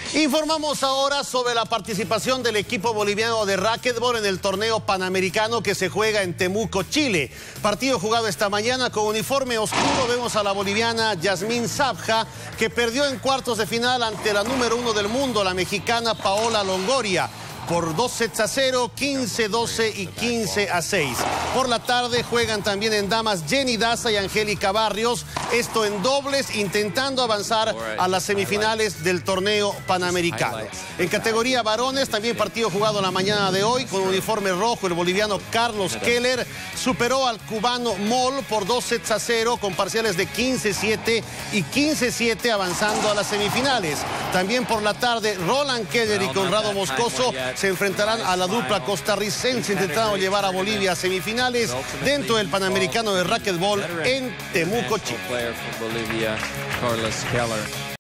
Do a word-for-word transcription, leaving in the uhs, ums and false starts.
Informamos ahora sobre la participación del equipo boliviano de racquetball en el torneo panamericano que se juega en Temuco, Chile. Partido jugado esta mañana con uniforme oscuro. Vemos a la boliviana Yasmín Sabja, que perdió en cuartos de final ante la número uno del mundo, la mexicana Paola Longoria, por dos sets a cero, quince a doce y quince a seis. Por la tarde juegan también en damas Jenny Daza y Angélica Barrios, esto en dobles, intentando avanzar a las semifinales del torneo panamericano. En categoría varones, también partido jugado la mañana de hoy, con uniforme rojo, el boliviano Carlos Keller superó al cubano Moll por dos sets a cero, con parciales de quince a siete y quince a siete, avanzando a las semifinales. También por la tarde, Roland Keller y Conrado Moscoso se enfrentarán a la dupla costarricense, intentando llevar a Bolivia a semifinales dentro del Panamericano de racquetball en Temuco, Chile.